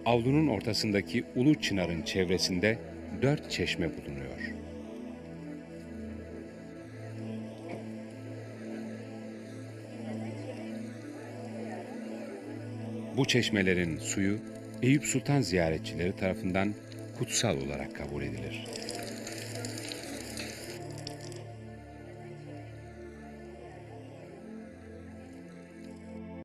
Avlunun ortasındaki Ulu Çınar'ın çevresinde 4 çeşme bulunuyor. Bu çeşmelerin suyu Eyüp Sultan ziyaretçileri tarafından kutsal olarak kabul edilir.